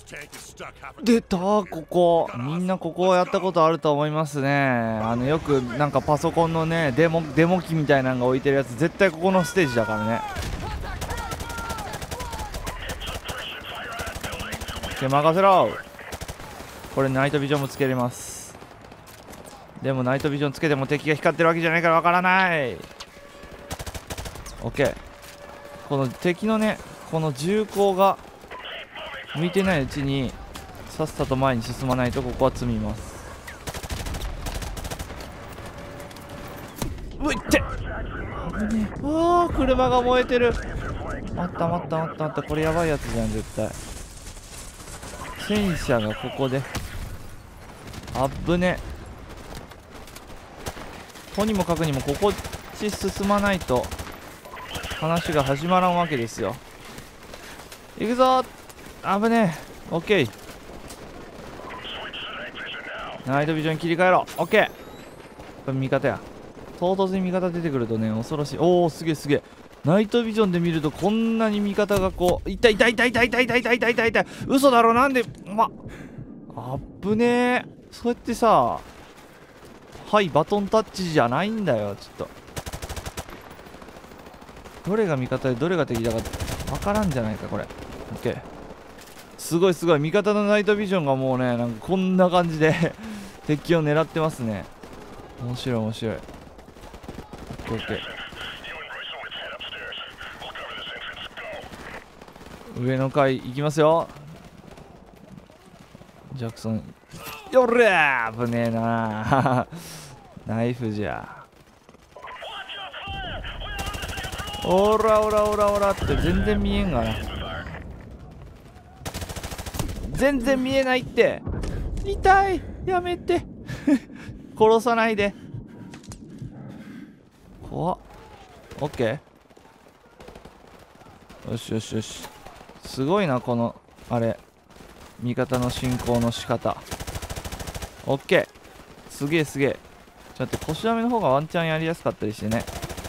出たここ。みんなここやったことあると思いますね。よくなんかパソコンのねデモ機みたいなのが置いてるやつ、絶対ここのステージだからね。任せろ。これナイトビジョンもつけれます。でもナイトビジョンつけても敵が光ってるわけじゃないからわからない。 OK。 この敵のねこの銃口が向いてないうちにさっさと前に進まないとここは積みます。ういって危ねえ。ああ車が燃えてる。待ったこれやばいやつじゃん絶対。戦車がここであっぶね。とにもかくにもここっち進まないと話が始まらんわけですよ。行くぞ。危ねえ。オッケー。ナイトビジョン切り替えろ。オッケー。これ味方や。唐突に味方出てくるとね恐ろしい。おおすげえ。ナイトビジョンで見るとこんなに味方がこう痛い。嘘だろ。なんであっぶねえ。そうやってさ、はいバトンタッチじゃないんだよ。ちょっとどれが味方でどれが敵だか分からんじゃないかこれ。オッケー。すごい味方のナイトビジョンがもうねなんかこんな感じで敵を狙ってますね。面白い。オッケー。上の階行きますよ。ジャクソンよっれー。危ねえなナイフじゃ。オラって全然見えんがな。全然見えないって。痛い。やめて殺さないで。怖っ。オッケー。よし。すごいなこのあれ味方の進行の仕方。オッケー。すげえ。ちょっと待って、腰ダメの方がワンチャンやりやすかったりしてね。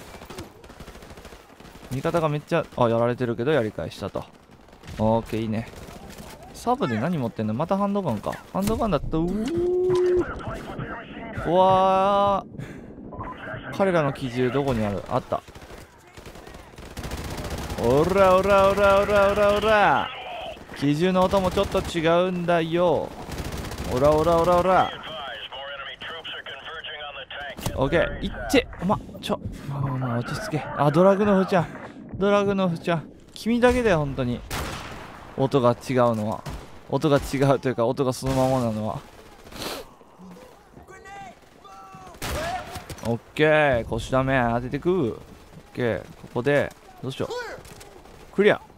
味方がめっちゃやられてるけどやり返したと。オッケー。いいね。サブで何持ってんの。またハンドガンか。ハンドガンだった。うわー、彼らの機銃どこにある。あった。おら機銃の音もちょっと違うんだよ。オラオラオッケー。いってまあ落ち着け。ドラグノフちゃん君だけだよ本当に。音が違うというか音がそのままなのは。オッケー。腰ダメ当ててく。オッケー。ここでどうしよう。クリア。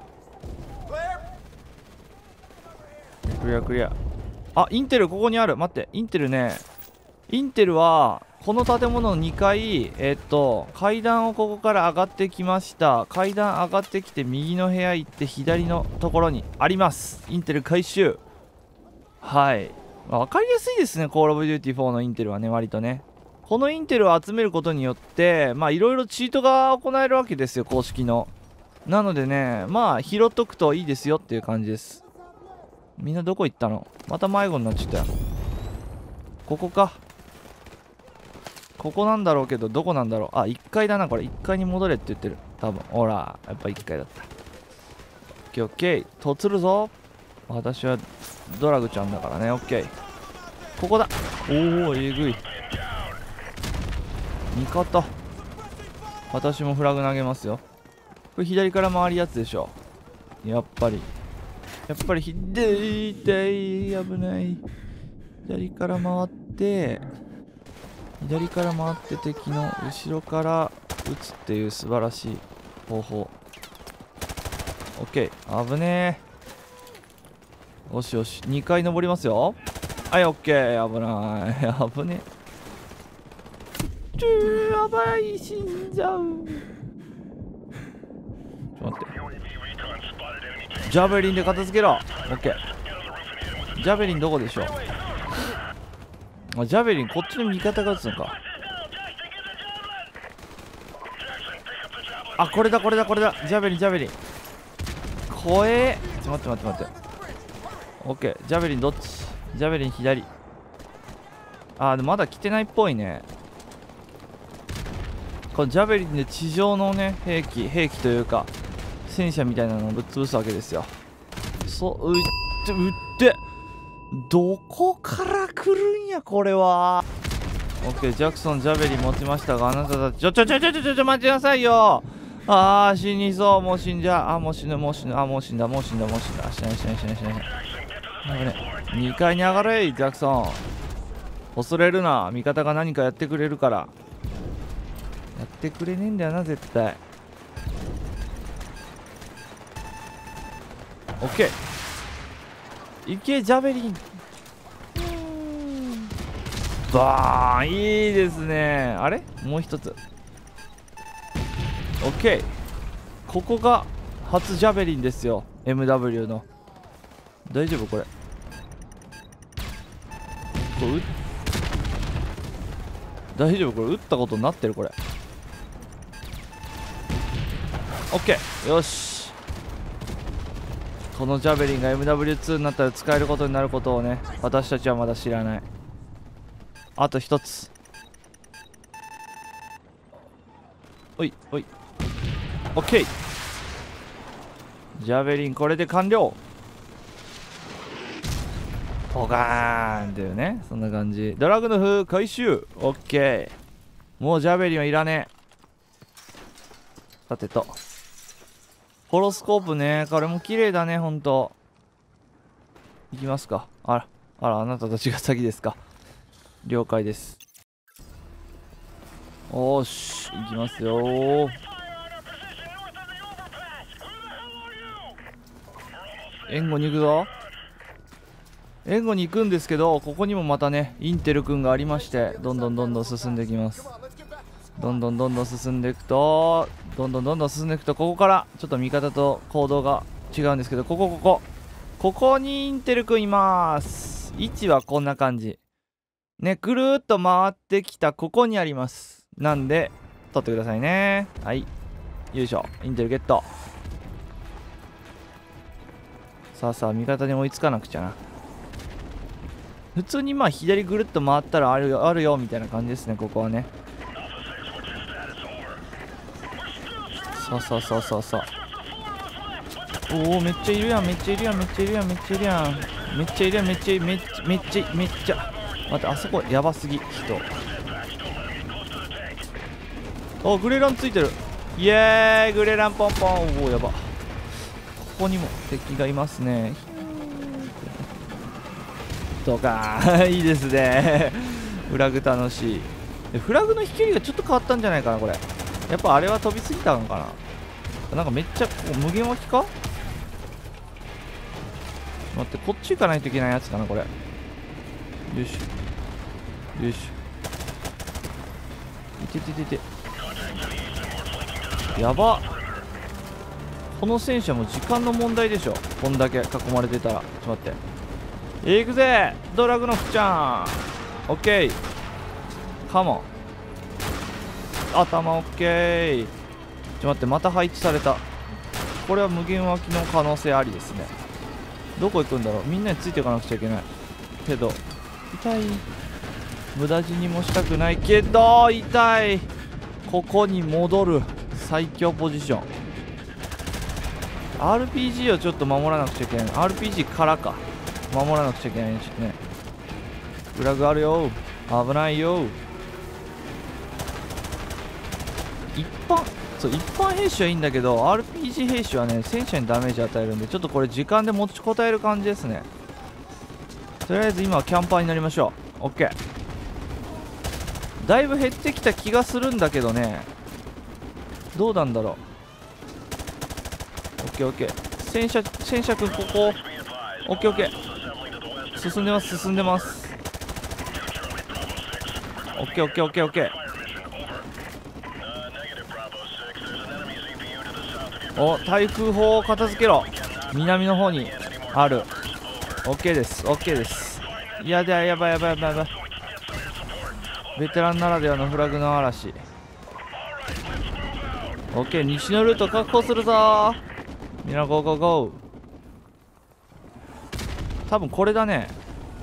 インテルここにある。待って、インテルはこの建物の2階、階段をここから上がってきました。階段上がってきて右の部屋行って左のところにあります。インテル回収。はい、分かりやすいですね。コールオブデューティ4のインテルはね、割とね。このインテルを集めることによっていろいろチートが行えるわけですよ、公式の。なのでね、拾っとくといいですよっていう感じです。みんなどこ行ったの。また迷子になっちゃったよ。ここか。ここなんだろうけど、どこなんだろう。1階だなこれ。1階に戻れって言ってる多分。ほらやっぱ1階だった。オッケー。とつるぞ。私はドラグちゃんだからね。オッケー。ここだ。おおえぐい。味方。私もフラグ投げますよ。これ左から回るやつでしょ。やっぱり左危ない。左から回って敵の後ろから撃つっていう素晴らしい方法。オッケー。危ねえ。よし2階登りますよ。はい、オッケー。危ない危ねえ。やばい、死んじゃう。ちょっと待って。ジャベリンで片付けろ。オッケー。ジャベリンどこでしょう。ジャベリンこっちの味方が撃つのか。これだ。ジャベリン怖え。待って。 オッケー。ジャベリンどっち？ジャベリン左。あー、でもまだ来てないっぽいね。このジャベリンで地上のね、兵器というか、戦車みたいなのをぶっ潰すわけですよ。うってどこから来るんや、これは。オッケー、ジャクソン、ジャベリン持ちましたが、あなたたち、待ちなさいよ。あー、死にそう。もう死んじゃう。もう死ぬ。もう死んだ。死ない。危ね。2階に上がれい、ジャクソン。恐れるな。味方が何かやってくれるから。やってくれねえんだよな、絶対。オッケー。いけ、ジャベリン。バーン、いいですね。あれもう一つ。オッケー。ここが初ジャベリンですよ。MW の。大丈夫これ。大丈夫これ。撃ったことになってるこれ。オッケー。よし。このジャベリンが MW2 になったら使えることになることをね、私たちはまだ知らない。あと一つ。おいおい。オッケー。ジャベリンこれで完了。ポガーンっていうね、そんな感じ。ドラグノフ回収。オッケー。もうジャベリンはいらねえ。さてと、ホロスコープね、これも綺麗だね、ほんと。いきますか。あなたたちが先ですか。了解です。おーし、いきますよー。援護に行くぞ。援護に行くんですけど、ここにもまたね、インテル君がありまして、どんどん進んでいきます。どんどん進んでいくと、ここからちょっと味方と行動が違うんですけど、ここにインテル君います。位置はこんな感じね。くるーっと回ってきたここにあります。なんで取ってくださいね。はい、よいしょ。インテルゲット。さあ味方に追いつかなくちゃな。普通にまあ左ぐるっと回ったらあるよみたいな感じですね、ここはね。さあおお、めっちゃいるやん。待って、あそこやばすぎ。人、お、グレランついてる。イエーイ、グレランポンポン。おお、やば。ここにも敵がいますね。とかいいですねフラグ楽しい。フラグの飛距離がちょっと変わったんじゃないかな、これ。やっぱあれは飛びすぎたのかな。なんかめっちゃ無限湧きか。待って、こっち行かないといけないやつかな、これ。よいしょ。いて。やば。この戦車も時間の問題でしょ、こんだけ囲まれてたら。ちょっと待って、行くぜドラグノフちゃん。オッケー、カモン。頭オッケー。ちょっと待って、また配置された。これは無限湧きの可能性ありですね。どこ行くんだろう。みんなについていかなくちゃいけないけど、痛い。無駄死にもしたくないけど痛い。ここに戻る最強ポジション。 RPG をちょっと守らなくちゃいけない。 RPG からか守らなくちゃいけないね。ちょっとね、フラグあるよ、危ないよ。一般兵士はいいんだけど、 RPG 兵士はね、戦車にダメージ与えるんで、ちょっとこれ時間で持ちこたえる感じですね。とりあえず今はキャンパーになりましょう。 OK。 だいぶ減ってきた気がするんだけどね、どうなんだろう。 OK。 戦車くん、ここ OK。 進んでます。 OK。お、対空砲を片付けろ。南の方にある。 OK です。いやだ、やばい。ベテランならではのフラグの嵐。 OK、 西のルート確保するぞ。みんなゴー。 多分これだね。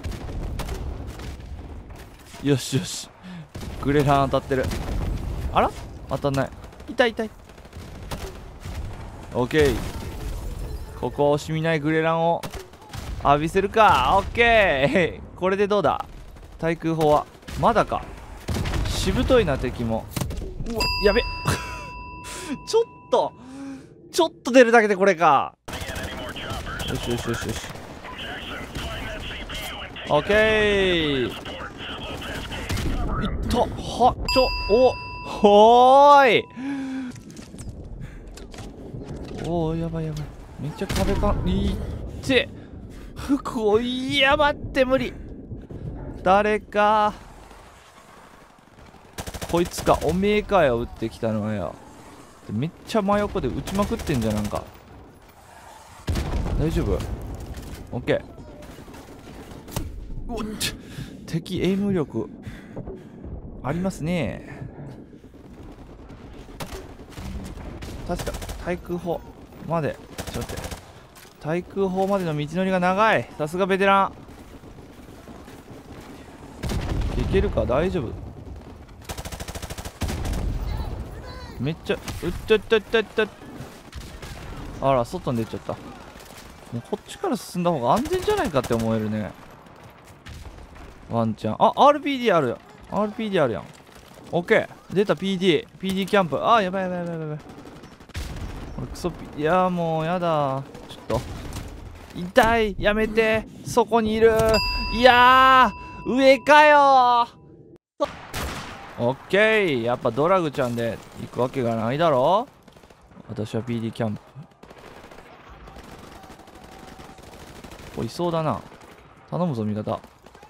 よしよし、グレラン当たってる。あら当たんない。痛い痛い。オッケー。ここ惜しみないグレランを浴びせるか。オッケー。これでどうだ。対空砲はまだか。しぶといな敵も。うわやべちょっと出るだけでこれか。よしよしよしよし。オッケー。いったはほーい。おーやばいやばい。めっちゃ壁かいって服を。いや待って無理。誰かこいつか。おめえかよ撃ってきたのはよ。めっちゃ真横で撃ちまくってんじゃん。なんか大丈夫？オッケー。うわっ敵エイム力ありますね。確か対空砲までちょっと待って。対空砲までの道のりが長い。さすがベテラン。いけるか。大丈夫。めっちゃうっちゃっちゃっちゃっちゃ。あら外に出ちゃった。もうこっちから進んだ方が安全じゃないかって思えるね。ワンチャン。あ RPD あるよ。 RPD あるやん。オッケー出た。 PD キャンプ。あやばいやばいやばいやばい。これクソいやーもうやだ。ちょっと痛い。やめて。そこにいる。いやー上かよー。オッケー。やっぱドラグちゃんで行くわけがないだろ。私は PD キャンプ。おいそうだな。頼むぞ味方。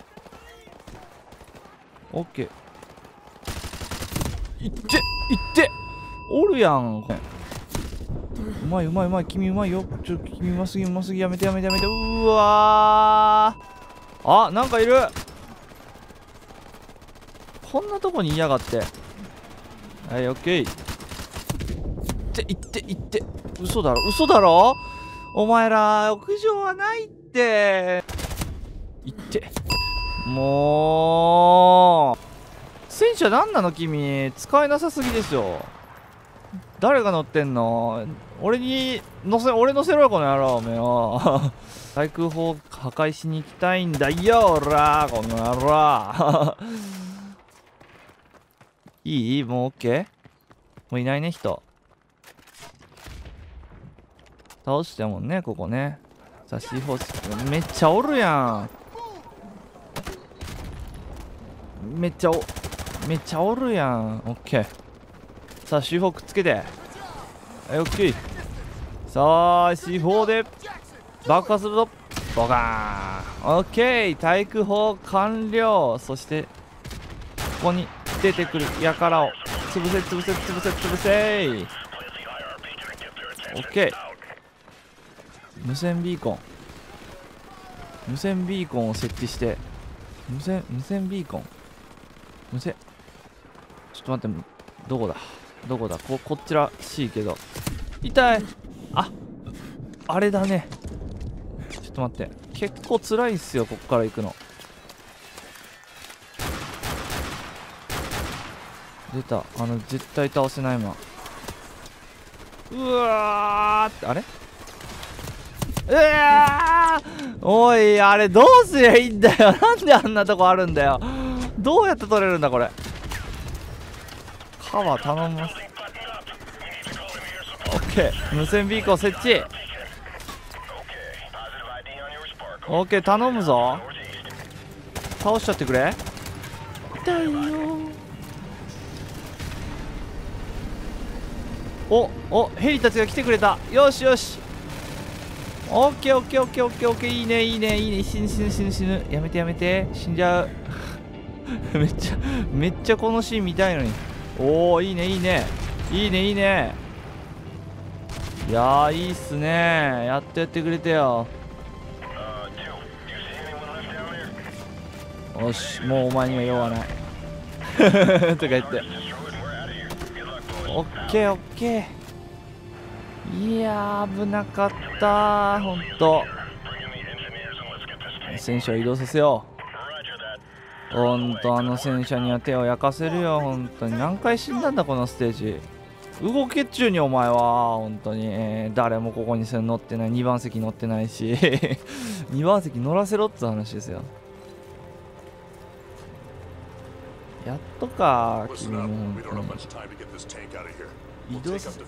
オッケー。いっておるやん。うまいうまいうまい。君うまいよ。君うますぎうますぎ。やめてやめてやめて。うわー。あなんかいる。こんなとこにいやがって。はいオッケー。いって嘘だろお前ら屋上はないって。いってもう戦車なんなの君。使えなさすぎですよ。誰が乗ってんの。俺乗せろよこの野郎。おめえよ対空砲破壊しに行きたいんだよおらこの野郎いいもうオッケー。もういないね人。倒したもんねここね。さあ C4 めっちゃおるやん。めっちゃおるやん。オッケー。さあ C4 くっつけて。はい、オッケー。さあ C4 で爆破するぞ。ボカーン。オッケー。対空砲完了。そしてここに出てくる輩を潰せオッケー。無線ビーコンを設置して。無線ビーコンちょっと待って。どこだこっちらしいけど。痛い。あれだね。ちょっと待って。結構辛いっすよこっから行くの。出た。絶対倒せないま。うわーってあれ。おいあれどうすりゃいいんだよ。なんであんなとこあるんだよ。どうやって取れるんだこれ。カバー頼みます。オッケー。無線ビーコン設置。オッケー頼むぞ。倒しちゃってくれ。痛いよ。おヘリたちが来てくれた。よしオッケー。いいね。死ぬ。やめて死んじゃうめっちゃこのシーン見たいのに。おおいいね。いやーいいっすね。やっとやってくれてよ。よしもうお前には用はないとか言って。オッケー。いやー危なかったーほんと。 戦車を移動させよう。ほんとあの戦車には手を焼かせるよ。ほんとに何回死んだんだこのステージ。動けっちゅうにお前は本当に、誰もここに乗ってない。2番席乗ってないし2番席乗らせろって話ですよ。やっとか君も本当に移動させ。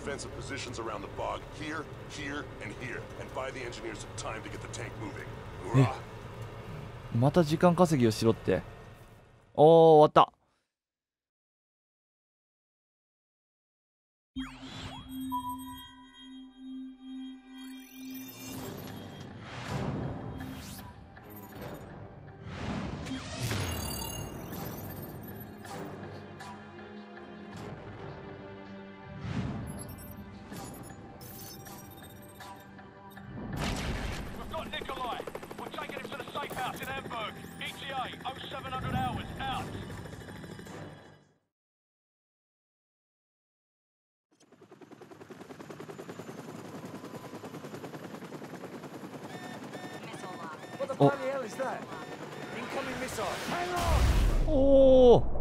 また時間稼ぎをしろって。おー、終わった。おお。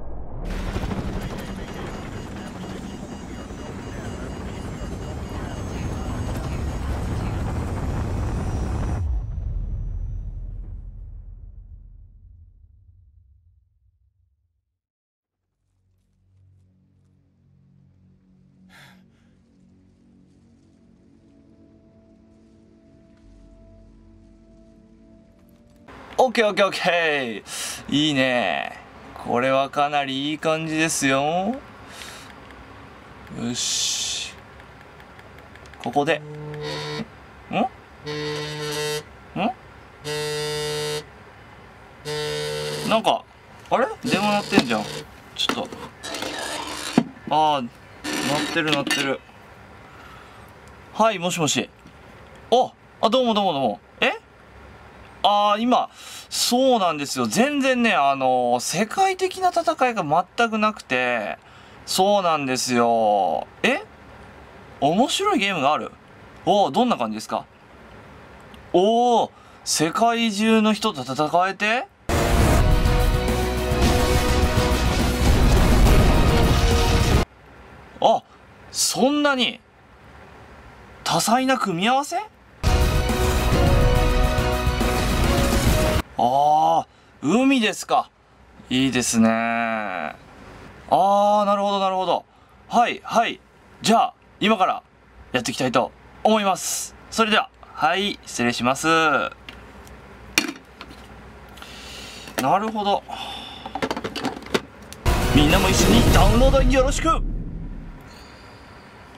オッケーオッケーオッケー。いいね。これはかなりいい感じですよ。よし。ここで。なんか、あれ電話鳴ってんじゃん。ちょっと。ああ、鳴ってる鳴ってる。はい、もしもし。どうもどうもどうも。今、そうなんですよ。全然ね、世界的な戦いが全くなくて、そうなんですよ。面白いゲームがある？どんな感じですか？世界中の人と戦えて？そんなに多彩な組み合わせ？海ですか。いいですね。なるほどなるほど。はいはい。じゃあ今からやっていきたいと思います。それでは、はい、失礼します。なるほど。みんなも一緒にダウンロードよろしく。